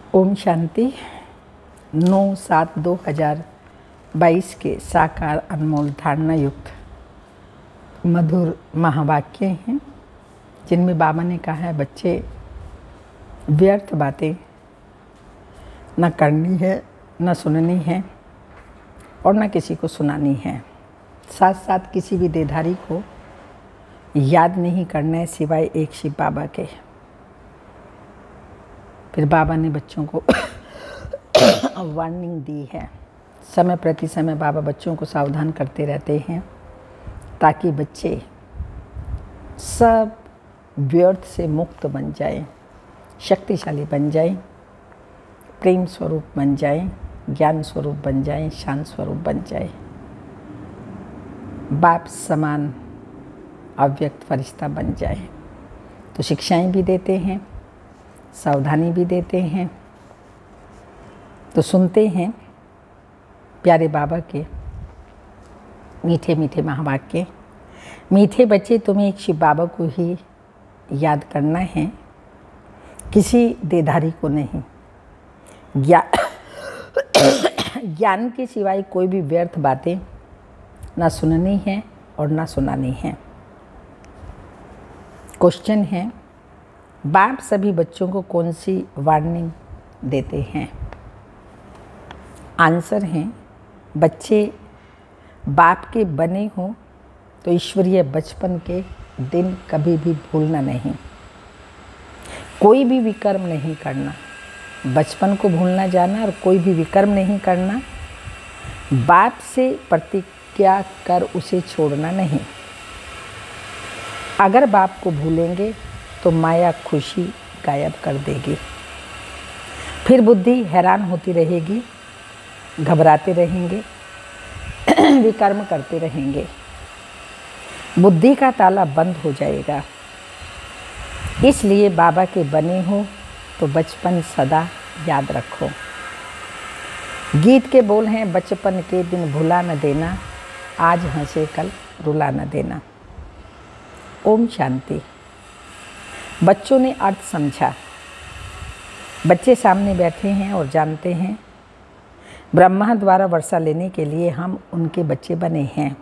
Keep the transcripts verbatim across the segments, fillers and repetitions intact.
ओम शांति। नौ सात दो हज़ार बाईस के साकार अनमोल धारणा युक्त मधुर महावाक्य हैं जिनमें बाबा ने कहा है, बच्चे व्यर्थ बातें न करनी है, न सुननी है और न किसी को सुनानी है। साथ साथ किसी भी देहधारी को याद नहीं करना है सिवाय एक शिव बाबा के। फिर बाबा ने बच्चों को वार्निंग दी है। समय प्रति समय बाबा बच्चों को सावधान करते रहते हैं ताकि बच्चे सब व्यर्थ से मुक्त बन जाएं, शक्तिशाली बन जाएं, प्रेम स्वरूप बन जाएं, ज्ञान स्वरूप बन जाएं, शांत स्वरूप बन जाएं, बाप समान अव्यक्त फरिश्ता बन जाए। तो शिक्षाएं भी देते हैं, सावधानी भी देते हैं। तो सुनते हैं प्यारे बाबा के मीठे मीठे महावाक्य। मीठे बच्चे, तुम्हें एक शिव बाबा को ही याद करना है, किसी देहधारी को नहीं। ज्ञा ज्ञान के सिवाय कोई भी व्यर्थ बातें ना सुननी है और ना सुनानी है। क्वेश्चन है, बाप सभी बच्चों को कौन सी वार्निंग देते हैं? आंसर है, बच्चे बाप के बने हों तो ईश्वरीय बचपन के दिन कभी भी भूलना नहीं, कोई भी विकर्म नहीं करना। बचपन को भूलना जाना और कोई भी विकर्म नहीं करना। बाप से प्रतिज्ञा कर उसे छोड़ना नहीं। अगर बाप को भूलेंगे तो माया खुशी गायब कर देगी। फिर बुद्धि हैरान होती रहेगी, घबराते रहेंगे, विकर्म करते रहेंगे, बुद्धि का ताला बंद हो जाएगा। इसलिए बाबा के बने हो तो बचपन सदा याद रखो। गीत के बोल हैं, बचपन के दिन भुला न देना, आज हंसे कल रुला न देना। ओम शांति। बच्चों ने अर्थ समझा। बच्चे सामने बैठे हैं और जानते हैं ब्रह्मा द्वारा वर्षा लेने के लिए हम उनके बच्चे बने हैं,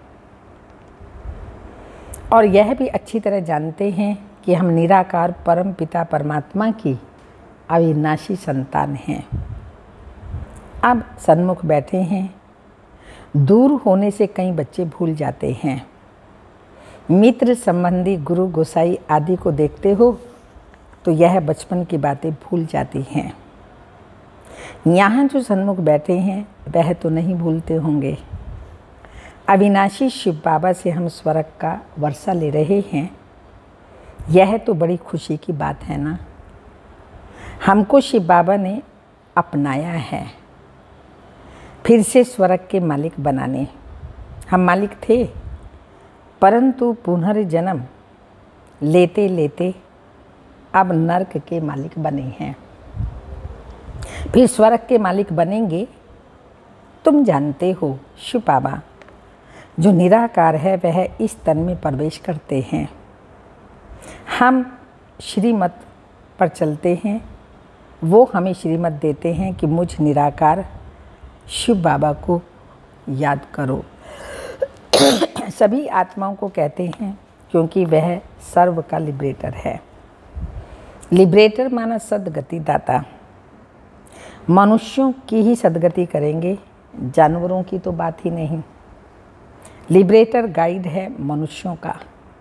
और यह भी अच्छी तरह जानते हैं कि हम निराकार परम पिता परमात्मा की अविनाशी संतान हैं। अब सन्मुख बैठे हैं। दूर होने से कई बच्चे भूल जाते हैं। मित्र संबंधी गुरु गोसाई आदि को देखते हो तो यह बचपन की बातें भूल जाती हैं। यहाँ जो सन्मुख बैठे हैं वह तो नहीं भूलते होंगे। अविनाशी शिव बाबा से हम स्वर्ग का वर्षा ले रहे हैं, यह तो बड़ी खुशी की बात है ना। हमको शिव बाबा ने अपनाया है फिर से स्वर्ग के मालिक बनाने। हम मालिक थे, परंतु पुनर्जन्म लेते लेते अब नरक के मालिक बने हैं, फिर स्वर्ग के मालिक बनेंगे। तुम जानते हो शिव बाबा जो निराकार है वह इस तन में प्रवेश करते हैं। हम श्रीमत पर चलते हैं, वो हमें श्रीमत देते हैं कि मुझ निराकार शिव बाबा को याद करो। सभी आत्माओं को कहते हैं क्योंकि वह सर्व का लिबरेटर है। लिबरेटर माना सदगति दाता। मनुष्यों की ही सदगति करेंगे, जानवरों की तो बात ही नहीं। लिबरेटर गाइड है मनुष्यों का।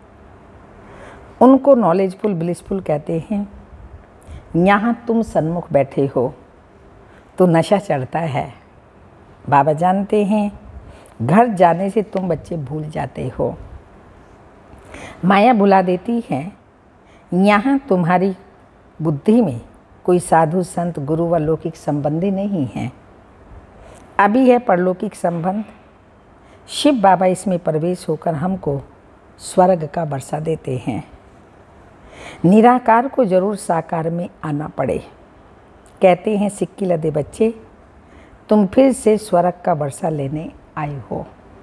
उनको नॉलेजफुल ब्लिसफुल कहते हैं। यहाँ तुम सन्मुख बैठे हो तो नशा चढ़ता है। बाबा जानते हैं घर जाने से तुम बच्चे भूल जाते हो, माया भुला देती है। यहाँ तुम्हारी बुद्धि में कोई साधु संत गुरु व लौकिक संबंधी नहीं है, अभी है परलौकिक संबंध। शिव बाबा इसमें प्रवेश होकर हमको स्वर्ग का वर्षा देते हैं। निराकार को जरूर साकार में आना पड़े। कहते हैं, सिक्की लदे बच्चे, तुम फिर से स्वर्ग का वर्षा लेने आए हो।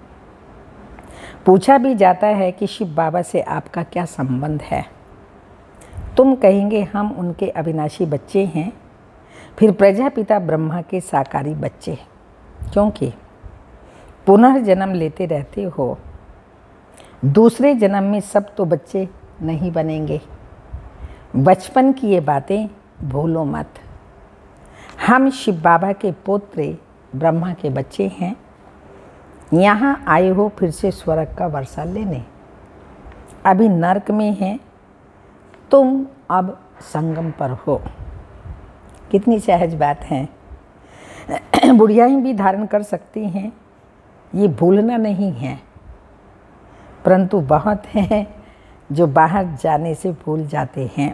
पूछा भी जाता है कि शिव बाबा से आपका क्या संबंध है? तुम कहेंगे हम उनके अविनाशी बच्चे हैं, फिर प्रजापिता ब्रह्मा के साकारी बच्चे, क्योंकि पुनर्जन्म लेते रहते हो। दूसरे जन्म में सब तो बच्चे नहीं बनेंगे। बचपन की ये बातें भूलो मत। हम शिव बाबा के पुत्र ब्रह्मा के बच्चे हैं। यहाँ आए हो फिर से स्वर्ग का वर्षा लेने। अभी नरक में हैं, तुम अब संगम पर हो। कितनी सहज बात है। बुढ़ियाएं भी धारण कर सकती हैं, ये भूलना नहीं है। परंतु बहुत हैं जो बाहर जाने से भूल जाते हैं,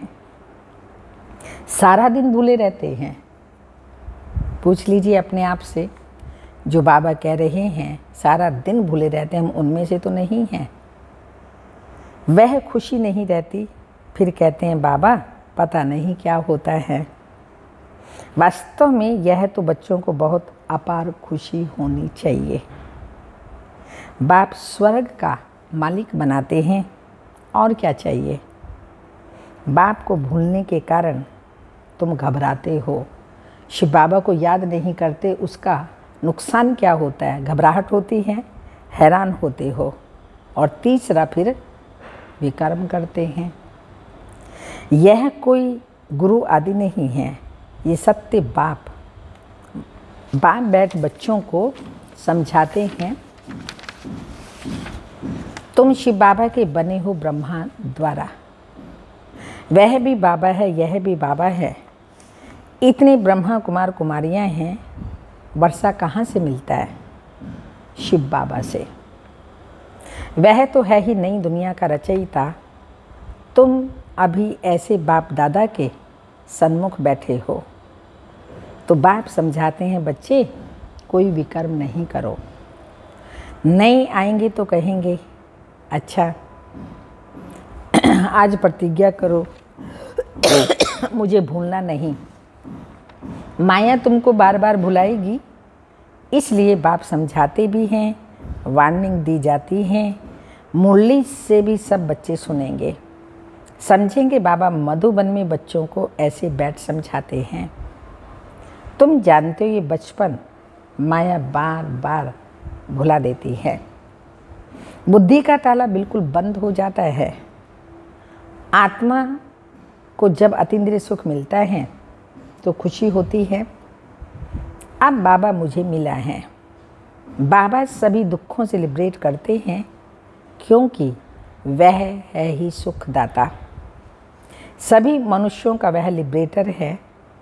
सारा दिन भूले रहते हैं। पूछ लीजिए अपने आप से, जो बाबा कह रहे हैं सारा दिन भूले रहते हैं, हम उनमें से तो नहीं हैं। वह खुशी नहीं रहती, फिर कहते हैं बाबा पता नहीं क्या होता है। वास्तव में यह तो बच्चों को बहुत अपार खुशी होनी चाहिए। बाप स्वर्ग का मालिक बनाते हैं, और क्या चाहिए। बाप को भूलने के कारण तुम घबराते हो, शिव बाबा को याद नहीं करते, उसका नुकसान क्या होता है। घबराहट होती है, हैरान होते हो, और तीसरा फिर विकर्म करते हैं। यह कोई गुरु आदि नहीं है, ये सत्य बाप बाप बैठ बच्चों को समझाते हैं। तुम शिव बाबा के बने हो ब्रह्मा द्वारा। वह भी बाबा है, यह भी बाबा है। इतने ब्रह्मा कुमार कुमारियां हैं, वर्षा कहाँ से मिलता है? शिव बाबा से। वह तो है ही नई दुनिया का रचयिता। तुम अभी ऐसे बाप दादा के सन्मुख बैठे हो, तो बाप समझाते हैं बच्चे कोई विकर्म नहीं करो। नए आएंगे तो कहेंगे अच्छा आज प्रतिज्ञा करो मुझे भूलना नहीं। माया तुमको बार बार भुलाएगी, इसलिए बाप समझाते भी हैं, वार्निंग दी जाती है। मुरली से भी सब बच्चे सुनेंगे, समझेंगे बाबा मधुबन में बच्चों को ऐसे बैठ समझाते हैं। तुम जानते हो ये बचपन माया बार बार भुला देती है। बुद्धि का ताला बिल्कुल बंद हो जाता है। आत्मा को जब अतीन्द्रिय सुख मिलता है तो खुशी होती है। अब बाबा मुझे मिला है। बाबा सभी दुखों से लिबरेट करते हैं, क्योंकि वह है ही सुखदाता। सभी मनुष्यों का वह लिबरेटर है।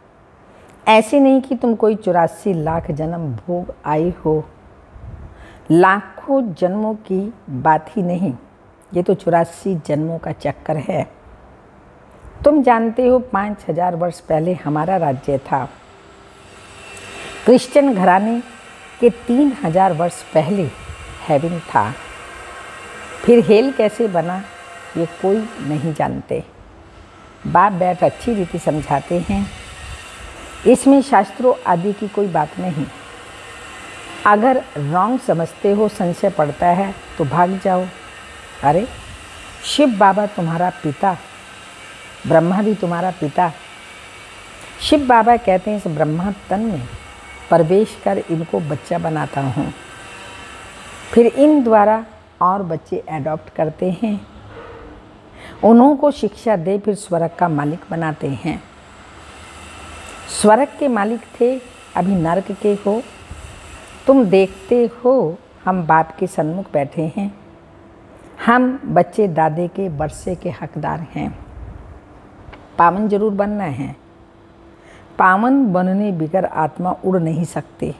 ऐसे नहीं कि तुम कोई चौरासी लाख जन्म भोग आए हो। लाखों जन्मों की बात ही नहीं, ये तो चौरासी जन्मों का चक्कर है। तुम जानते हो पाँच हजार वर्ष पहले हमारा राज्य था। क्रिश्चियन घराने के तीन हजार वर्ष पहले हेवन था। फिर हेल कैसे बना ये कोई नहीं जानते। बाप बैठ अच्छी रीति समझाते हैं। इसमें शास्त्रों आदि की कोई बात नहीं। अगर रॉन्ग समझते हो, संशय पड़ता है तो भाग जाओ। अरे शिव बाबा तुम्हारा पिता, ब्रह्मा भी तुम्हारा पिता। शिव बाबा कहते हैं इस ब्रह्मा तन में प्रवेश कर इनको बच्चा बनाता हूँ, फिर इन द्वारा और बच्चे एडॉप्ट करते हैं, उन्हों को शिक्षा दे, फिर स्वर्ग का मालिक बनाते हैं। स्वर्ग के मालिक थे, अभी नरक के हो। तुम देखते हो हम बाप के सन्मुख बैठे हैं। हम बच्चे दादे के वर्षे के हकदार हैं। पावन जरूर बनना है। पावन बनने बिगर आत्मा उड़ नहीं सकते।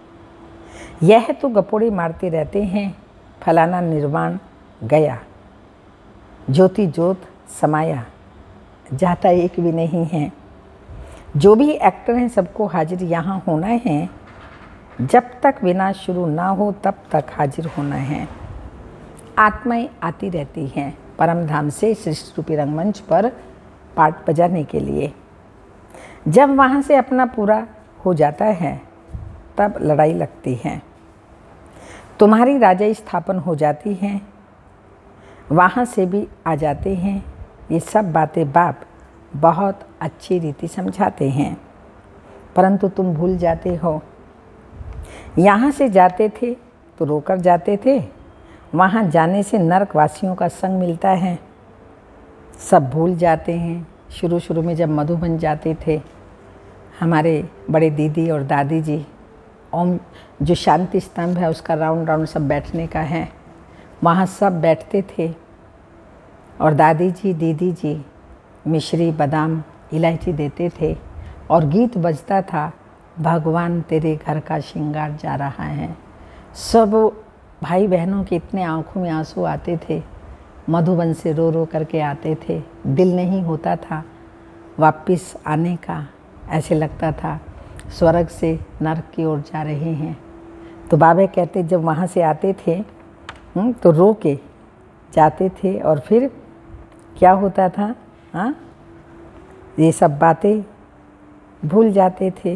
यह तो गपोड़े मारते रहते हैं, फलाना निर्वाण गया, ज्योति ज्योत समाया, जाता एक भी नहीं है। जो भी एक्टर हैं सबको हाजिर यहाँ होना है। जब तक विनाश शुरू ना हो तब तक हाजिर होना है। आत्माएं आती रहती हैं परम धाम से सृष्टि रूपी रंगमंच पर पाठ बजाने के लिए। जब वहाँ से अपना पूरा हो जाता है तब लड़ाई लगती है। तुम्हारी राजा स्थापन हो जाती है, वहाँ से भी आ जाते हैं। ये सब बातें बाप बहुत अच्छी रीति समझाते हैं। परंतु तुम भूल जाते हो। यहाँ से जाते थे तो रोकर जाते थे, वहाँ जाने से नरकवासियों का संग मिलता है। सब भूल जाते हैं। शुरू शुरू में जब मधुबन जाते थे, हमारे बड़े दीदी और दादी जी, ओम जो शांति स्तंभ है उसका राउंड राउंड सब बैठने का है, वहाँ सब बैठते थे और दादी जी दीदी जी मिश्री बादाम इलायची देते थे और गीत बजता था, भगवान तेरे घर का श्रृंगार जा रहा है। सब भाई बहनों के इतने आंखों में आंसू आते थे, मधुबन से रो रो करके आते थे। दिल नहीं होता था वापस आने का, ऐसे लगता था स्वर्ग से नरक की ओर जा रहे हैं। तो बाबा कहते जब वहाँ से आते थे तो रो के जाते थे और फिर क्या होता था, हाँ ये सब बातें भूल जाते थे।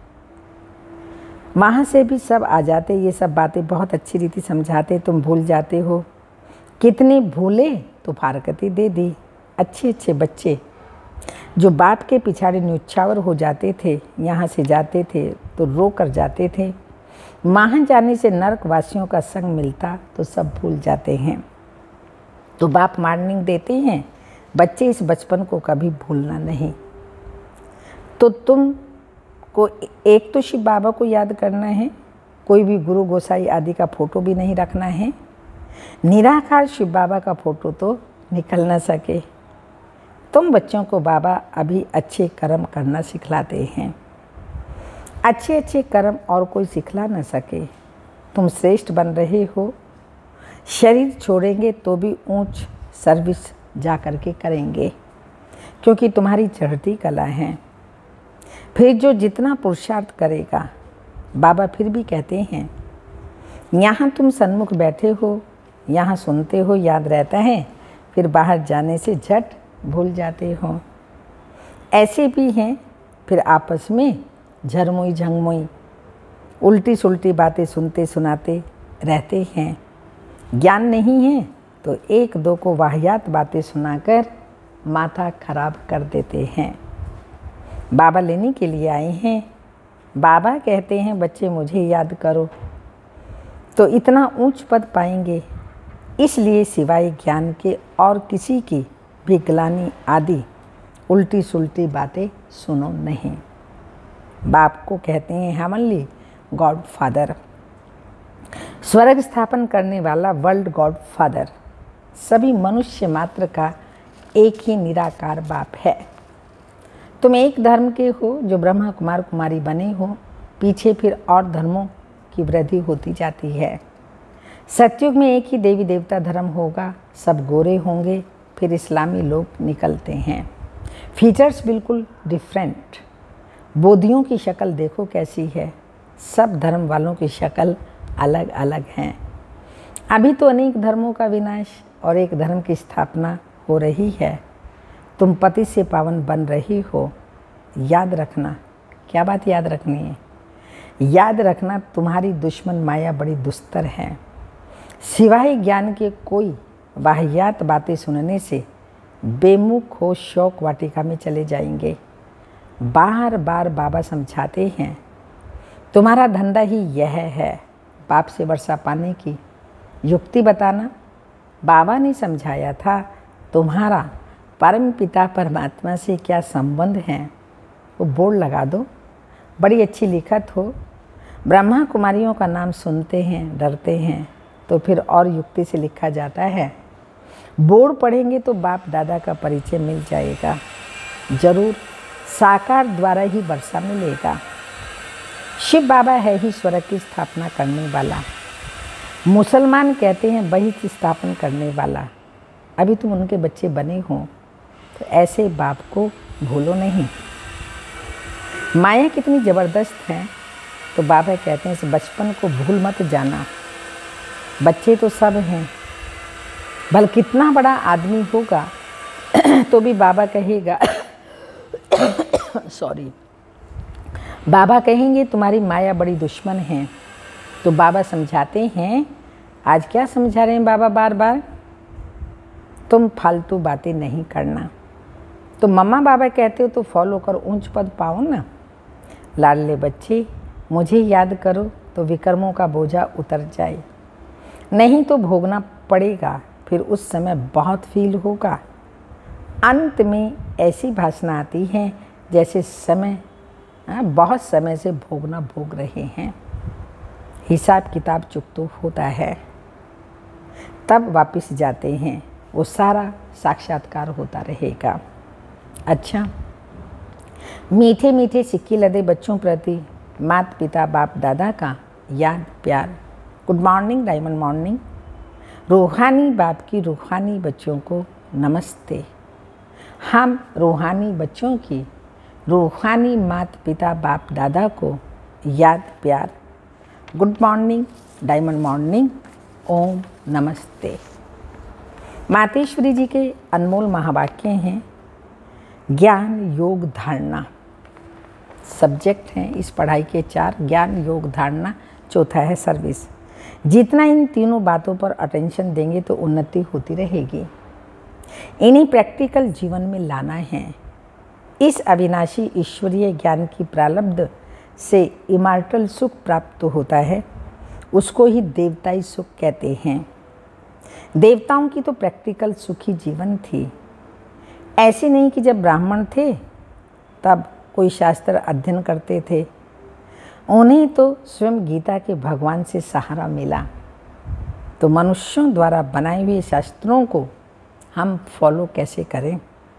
वहाँ से भी सब आ जाते, ये सब बातें बहुत अच्छी रीति समझाते, तुम भूल जाते हो। कितने भूले तो फारकती दे दी। अच्छे अच्छे बच्चे जो बाप के पिछाड़े न्योछावर हो जाते थे, यहाँ से जाते थे तो रो कर जाते थे। वहाँ जाने से नरकवासियों का संग मिलता तो सब भूल जाते हैं। तो बाप वार्निंग देते हैं, बच्चे इस बचपन को कभी भूलना नहीं। तो तुम को एक तो शिव बाबा को याद करना है, कोई भी गुरु गोसाई आदि का फोटो भी नहीं रखना है। निराकार शिव बाबा का फोटो तो निकल ना सके। तुम बच्चों को बाबा अभी अच्छे कर्म करना सिखलाते हैं। अच्छे अच्छे कर्म और कोई सिखला न सके। तुम श्रेष्ठ बन रहे हो। शरीर छोड़ेंगे तो भी ऊंच सर्विस जा कर के करेंगे, क्योंकि तुम्हारी चढ़ती कला है। फिर जो जितना पुरुषार्थ करेगा, बाबा फिर भी कहते हैं यहाँ तुम सन्मुख बैठे हो, यहाँ सुनते हो, याद रहता है, फिर बाहर जाने से झट भूल जाते हो। ऐसे भी हैं फिर आपस में झरमुई झंगमुई उल्टी सुल्टी बातें सुनते सुनाते रहते हैं। ज्ञान नहीं है तो एक दो को वाहियात बातें सुनाकर माथा खराब कर देते हैं। बाबा लेने के लिए आए हैं। बाबा कहते हैं बच्चे मुझे याद करो तो इतना ऊंच पद पाएंगे। इसलिए सिवाय ज्ञान के और किसी की भी ग्लानि आदि उल्टी सुल्टी बातें सुनो नहीं। बाप को कहते हैं हेवनली गॉड फादर, स्वर्ग स्थापन करने वाला वर्ल्ड गॉड फादर। सभी मनुष्य मात्र का एक ही निराकार बाप है। तुम एक धर्म के हो जो ब्रह्मा कुमार कुमारी बने हो, पीछे फिर और धर्मों की वृद्धि होती जाती है। सतयुग में एक ही देवी देवता धर्म होगा, सब गोरे होंगे, फिर इस्लामी लोग निकलते हैं। फीचर्स बिल्कुल डिफरेंट। बोधियों की शक्ल देखो कैसी है, सब धर्म वालों की शक्ल अलग अलग हैं। अभी तो अनेक धर्मों का विनाश और एक धर्म की स्थापना हो रही है। तुम पति से पावन बन रही हो। याद रखना, क्या बात याद रखनी है? याद रखना तुम्हारी दुश्मन माया बड़ी दुस्तर है। सिवाय ज्ञान के कोई वाहियात बातें सुनने से बेमुख हो शौक वाटिका में चले जाएंगे। बार बार बाबा समझाते हैं तुम्हारा धंधा ही यह है, बाप से वर्षा पाने की। युक्ति बताना बाबा ने समझाया था, तुम्हारा परम पिता परमात्मा से क्या संबंध है वो बोर्ड लगा दो। बड़ी अच्छी लिखत हो। ब्रह्मा कुमारियों का नाम सुनते हैं, डरते हैं, तो फिर और युक्ति से लिखा जाता है। बोर्ड पढ़ेंगे तो बाप दादा का परिचय मिल जाएगा। जरूर साकार द्वारा ही वर्षा मिलेगा। शिव बाबा है ही स्वर्ग की स्थापना करने वाला। मुसलमान कहते हैं वही स्थापन करने वाला। अभी तुम उनके बच्चे बने हो तो ऐसे बाप को भूलो नहीं। माया कितनी ज़बरदस्त है, तो बाबा कहते हैं इस बचपन को भूल मत जाना। बच्चे तो सब हैं, भले कितना बड़ा आदमी होगा तो भी बाबा कहेगा सॉरी बाबा कहेंगे तुम्हारी माया बड़ी दुश्मन है। तो बाबा समझाते हैं, आज क्या समझा रहे हैं बाबा बार बार, तुम फालतू बातें नहीं करना। तो मम्मा बाबा कहते हो तो फॉलो कर ऊंच पद पाओ ना। लाडले बच्चे, मुझे याद करो तो विकर्मों का बोझा उतर जाए, नहीं तो भोगना पड़ेगा, फिर उस समय बहुत फील होगा। अंत में ऐसी भाषणा आती है जैसे समय आ, बहुत समय से भोगना भोग रहे हैं। हिसाब किताब चुक तो होता है, तब वापस जाते हैं, वो सारा साक्षात्कार होता रहेगा। अच्छा, मीठे मीठे सिक्के लदे बच्चों प्रति माता पिता बाप दादा का याद प्यार। Good morning diamond morning. रूहानी बाप की रूहानी बच्चों को नमस्ते। हम रूहानी बच्चों की रूहानी माता पिता बाप दादा को याद प्यार। Good morning diamond morning. ओम नमस्ते। मातेश्वरी जी के अनमोल महावाक्य हैं। ज्ञान योग धारणा सब्जेक्ट हैं इस पढ़ाई के चार। ज्ञान योग धारणा, चौथा है सर्विस। जितना इन तीनों बातों पर अटेंशन देंगे तो उन्नति होती रहेगी। इन्हीं प्रैक्टिकल जीवन में लाना है। इस अविनाशी ईश्वरीय ज्ञान की प्रारब्ध से इमॉर्टल सुख प्राप्त होता है, उसको ही देवताई सुख कहते हैं। देवताओं की तो प्रैक्टिकल सुखी जीवन थी। ऐसे नहीं कि जब ब्राह्मण थे तब कोई शास्त्र अध्ययन करते थे, उन्हें तो स्वयं गीता के भगवान से सहारा मिला। तो मनुष्यों द्वारा बनाए हुए शास्त्रों को हम फॉलो कैसे करें?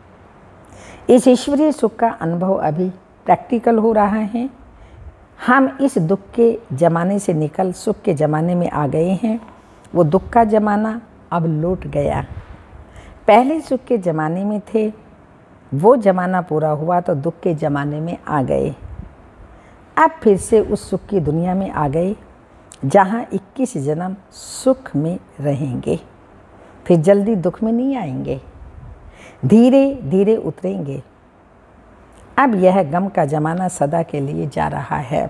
इस ईश्वरीय सुख का अनुभव अभी प्रैक्टिकल हो रहा है। हम इस दुख के ज़माने से निकल सुख के ज़माने में आ गए हैं। वो दुख का ज़माना अब लौट गया। पहले सुख के ज़माने में थे, वो ज़माना पूरा हुआ तो दुख के ज़माने में आ गए। अब फिर से उस सुख की दुनिया में आ गए जहाँ इक्कीस जन्म सुख में रहेंगे, फिर जल्दी दुख में नहीं आएंगे, धीरे धीरे उतरेंगे। अब यह गम का ज़माना सदा के लिए जा रहा है।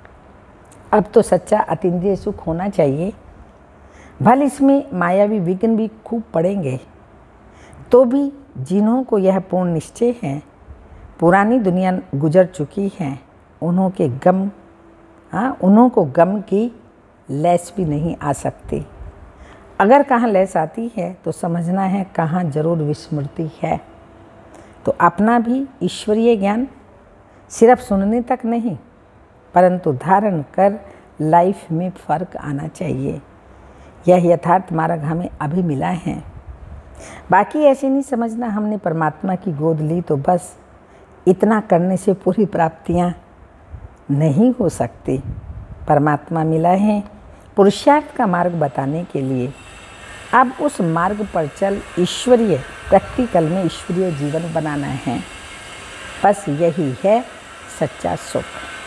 अब तो सच्चा अतीन्द्रिय सुख होना चाहिए। भले इसमें मायावी विघ्न भी खूब पड़ेंगे, तो भी जिन्हों को यह पूर्ण निश्चय है, पुरानी दुनिया गुजर चुकी है, उन्हों के गम हाँ उन्हों को गम की लैस भी नहीं आ सकती। अगर कहाँ लैस आती है तो समझना है कहाँ जरूर विस्मृति है। तो अपना भी ईश्वरीय ज्ञान सिर्फ सुनने तक नहीं, परंतु धारण कर लाइफ में फ़र्क आना चाहिए। यह यथार्थ मार्ग हमें अभी मिला है। बाकी ऐसे नहीं समझना हमने परमात्मा की गोद ली तो बस इतना करने से पूरी प्राप्तियाँ नहीं हो सकती। परमात्मा मिला है पुरुषार्थ का मार्ग बताने के लिए। अब उस मार्ग पर चल ईश्वरीय प्रैक्टिकल में ईश्वरीय जीवन बनाना है। बस यही है सच्चा सुख।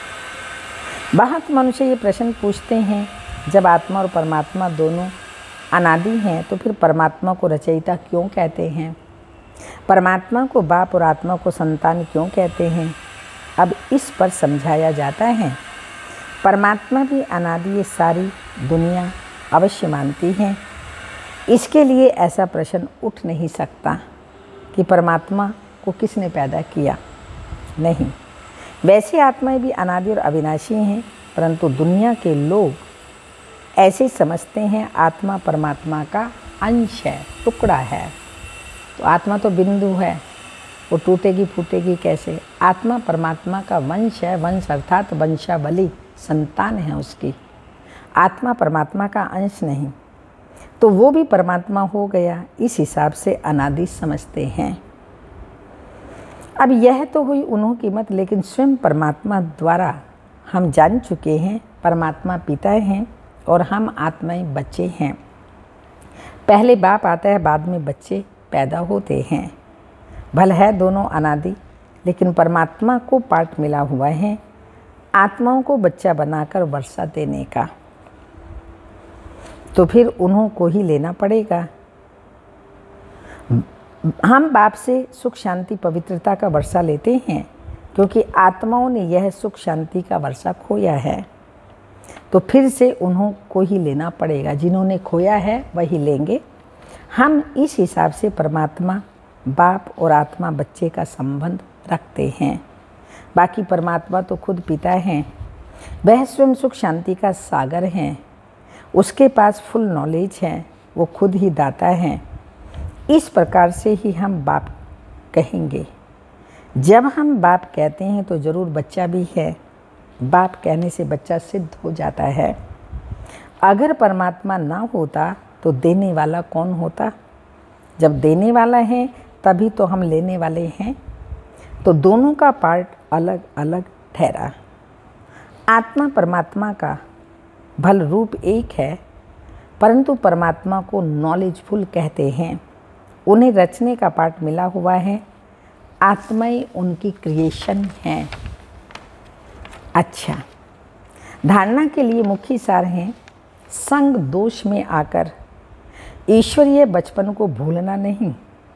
बहुत मनुष्य ये प्रश्न पूछते हैं, जब आत्मा और परमात्मा दोनों अनादि हैं तो फिर परमात्मा को रचयिता क्यों कहते हैं? परमात्मा को बाप और आत्मा को संतान क्यों कहते हैं? अब इस पर समझाया जाता है। परमात्मा भी अनादि ये सारी दुनिया अवश्य मानती है। इसके लिए ऐसा प्रश्न उठ नहीं सकता कि परमात्मा को किसने पैदा किया। नहीं, वैसे आत्माएं भी अनादि और अविनाशी हैं, परंतु दुनिया के लोग ऐसे समझते हैं आत्मा परमात्मा का अंश है, टुकड़ा है। तो आत्मा तो बिंदु है, वो टूटेगी फूटेगी कैसे? आत्मा परमात्मा का वंश है। वंश अर्थात वंशावली, संतान है उसकी। आत्मा परमात्मा का अंश नहीं, तो वो भी परमात्मा हो गया। इस हिसाब से अनादि समझते हैं। अब यह तो हुई उन्हों की मत, लेकिन स्वयं परमात्मा द्वारा हम जान चुके हैं परमात्मा पिता हैं और हम आत्माएं बच्चे हैं। पहले बाप आता है, बाद में बच्चे पैदा होते हैं। भले है दोनों अनादि, लेकिन परमात्मा को पाठ मिला हुआ है आत्माओं को बच्चा बनाकर वर्षा देने का, तो फिर उन्हों को ही लेना पड़ेगा। हम बाप से सुख शांति पवित्रता का वर्षा लेते हैं, क्योंकि आत्माओं ने यह सुख शांति का वर्षा खोया है, तो फिर से उन्हों को ही लेना पड़ेगा। जिन्होंने खोया है वही लेंगे। हम इस हिसाब से परमात्मा बाप और आत्मा बच्चे का संबंध रखते हैं। बाकी परमात्मा तो खुद पिता हैं, वह स्वयं सुख शांति का सागर हैं, उसके पास फुल नॉलेज है, वो खुद ही दाता हैं। इस प्रकार से ही हम बाप कहेंगे। जब हम बाप कहते हैं तो ज़रूर बच्चा भी है। बाप कहने से बच्चा सिद्ध हो जाता है। अगर परमात्मा ना होता तो देने वाला कौन होता? जब देने वाला है तभी तो हम लेने वाले हैं। तो दोनों का पार्ट अलग अलग ठहरा। आत्मा परमात्मा का भल रूप एक है, परंतु परमात्मा को नॉलेजफुल कहते हैं। उन्हें रचने का पार्ट मिला हुआ है। आत्माएं उनकी क्रिएशन है। अच्छा, धारणा के लिए मुख्य सार हैं, संग दोष में आकर ईश्वरीय बचपन को भूलना नहीं।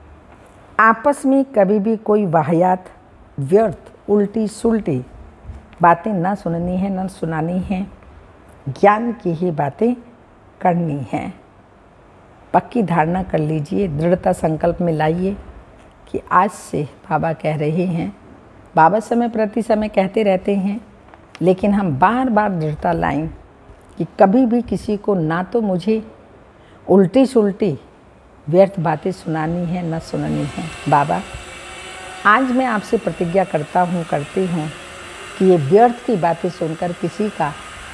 आपस में कभी भी कोई वाहियात, व्यर्थ, उल्टी सुलटी बातें न सुननी है, न सुनानी है। ज्ञान की ही बातें करनी है। पक्की धारणा कर लीजिए, दृढ़ता संकल्प में लाइए कि आज से बाबा कह रहे हैं। बाबा समय प्रति समय कहते रहते हैं, लेकिन हम बार बार दृढ़ता लाएं कि कभी भी किसी को ना तो मुझे उल्टी सुलटी व्यर्थ बातें सुनानी है, न सुननी है। बाबा, आज मैं आपसे प्रतिज्ञा करता हूँ, करती हूँ कि ये व्यर्थ की बातें सुनकर किसी का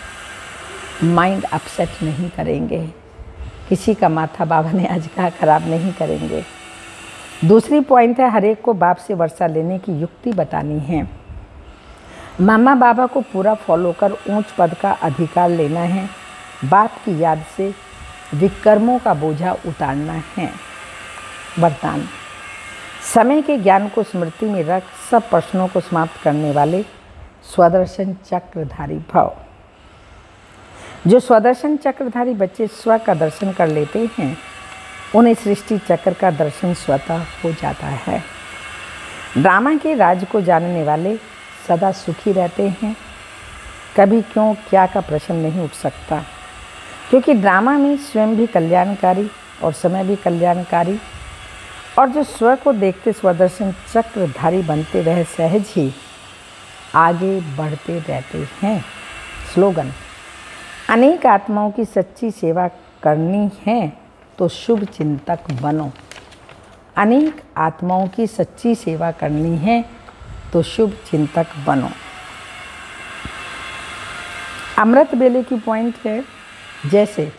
माइंड अपसेट नहीं करेंगे, किसी का माथा बाबा ने आज कहा खराब नहीं करेंगे। दूसरी पॉइंट है, हर एक को बाप से वर्षा लेने की युक्ति बतानी है। मामा बाबा को पूरा फॉलो कर ऊंच पद का अधिकार लेना है। बाप की याद से विकर्मों का बोझा उतारना है। वरदान, समय के ज्ञान को स्मृति में रख सब प्रश्नों को समाप्त करने वाले स्वदर्शन चक्रधारी भव। जो स्वदर्शन चक्रधारी बच्चे स्व का दर्शन कर लेते हैं, उन्हें सृष्टि चक्र का दर्शन स्वतः हो जाता है। ड्रामा के राज को जानने वाले सदा सुखी रहते हैं। कभी क्यों क्या का प्रश्न नहीं उठ सकता, क्योंकि ड्रामा में स्वयं भी कल्याणकारी और समय भी कल्याणकारी। और जो स्व को देखते स्वदर्शन चक्रधारी बनते, वह सहज ही आगे बढ़ते रहते हैं। स्लोगन, अनेक आत्माओं की सच्ची सेवा करनी है तो शुभ चिंतक बनो। अनेक आत्माओं की सच्ची सेवा करनी है तो शुभ चिंतक बनो। अमृत बेले की पॉइंट है, जैसे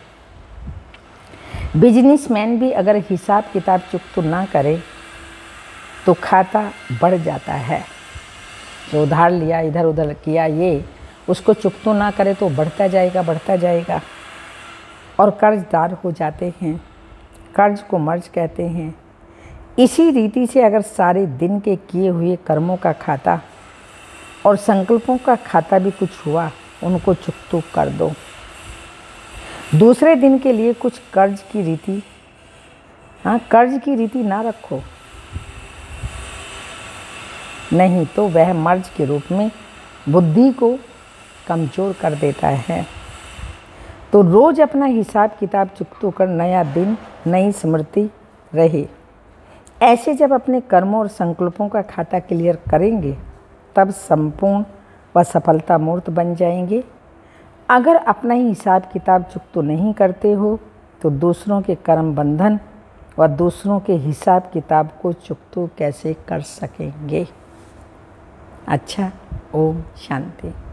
बिजनेसमैन भी अगर हिसाब किताब चुकत ना करे तो खाता बढ़ जाता है। जो उधार लिया, इधर उधर किया, ये उसको चुकत ना करे तो बढ़ता जाएगा बढ़ता जाएगा और कर्जदार हो जाते हैं। कर्ज को मर्ज कहते हैं। इसी रीति से अगर सारे दिन के किए हुए कर्मों का खाता और संकल्पों का खाता भी कुछ हुआ, उनको चुकतू कर दो। दूसरे दिन के लिए कुछ कर्ज की रीति, हाँ कर्ज की रीति ना रखो, नहीं तो वह मर्ज के रूप में बुद्धि को कमज़ोर कर देता है। तो रोज़ अपना हिसाब किताब चुकतू कर नया दिन, नई स्मृति रहे। ऐसे जब अपने कर्मों और संकल्पों का खाता क्लियर करेंगे, तब संपूर्ण व सफलता मूर्त बन जाएंगे। अगर अपना ही हिसाब किताब चुकतू नहीं करते हो तो दूसरों के कर्म बंधन व दूसरों के हिसाब किताब को चुकतू कैसे कर सकेंगे। अच्छा, ओम शांति।